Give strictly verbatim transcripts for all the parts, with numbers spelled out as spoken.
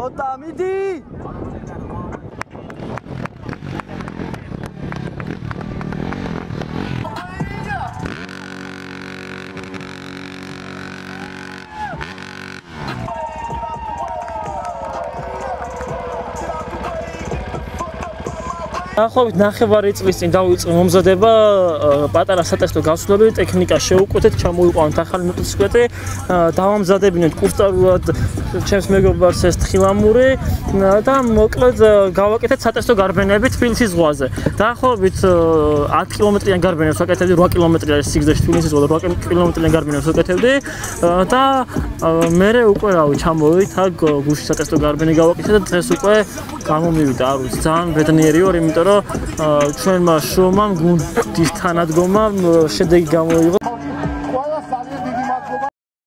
ცოტა მიდი ახობით ნახევარი წლის წინ დავიწყე მომზადება პატარა სატესტო გასვლები ტექნიკა შევუკვეთეთ ჩამოვიყვანოთ ახალი მოტოციკლეტი დავამზადებინეთ კურსტარულად ჩემს მეგობარს ეს თხილამური და მოკლედ გავაკეთეთ სატესტო გარბენები თბილისის ზღვაზე დაახლოებით ათი კილომეტრიან გარბენებს ვაკეთებდი რვა კილომეტრი არის სიგრძეში თბილისის ზღვაზე რვა კილომეტრიან გარბენებს ვაკეთებდი და მერე უკვე რავი ჩამოვით აქ გუშინ სატესტო გარბენი გავაკეთე და დღეს უკვე გამომივიდა არ ვიცი ძალიან ბედნიერი ვარ იმიტომ რომ ჩვენმა შრომამ გუნდის თანადგომამ შედეგი გამოიღო ყველა ძალიან დიდი მადლობა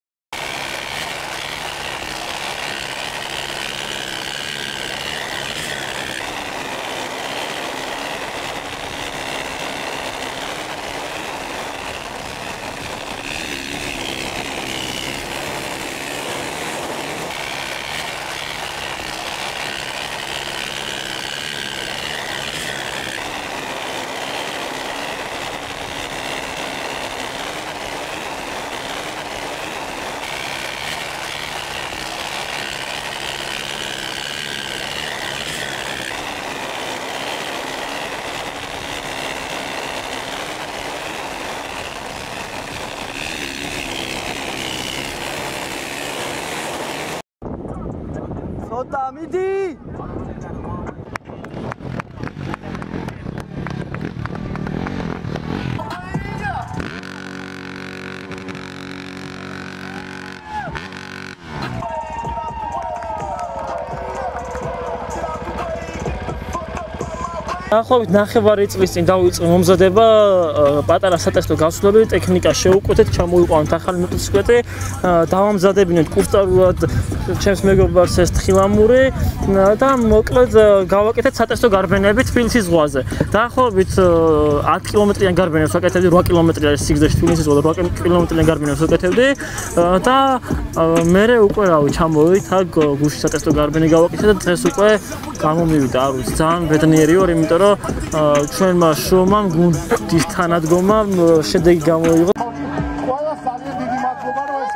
ცოტა მიდი ახობით ნახევარი წლის წინ დავიწყე მომზადება პატარა სატესტო გასვლები ტექნიკა შევუკვეთეთ ჩამოვიყვანოთ ახალი მოტოციკლეტი დავამზადებინეთ კურსტარულად ჩემს მეგობარს ეს თხილამური და მოკლედ გავაკეთეთ სატესტო გარბენები თბილისის ზღვაზე დაახლოებით ათი კილომეტრიან გარბენებს ვაკეთებდი რვა კილომეტრი არის სიგრძეში თბილისის ზღვაზე რვა კილომეტრიან გარბენებს ვაკეთებდი და მერე უკვე რავი ჩამოვით აქ გუშინ სატესტო გარბენი გავაკეთე და დღეს უკვე გამომივიდა არ ვიცი ძალიან ბედნიერი ვარ იმიტომ რომ ჩვენმა შრომამ გუნდის თანადგომამ შედეგი გამოიღო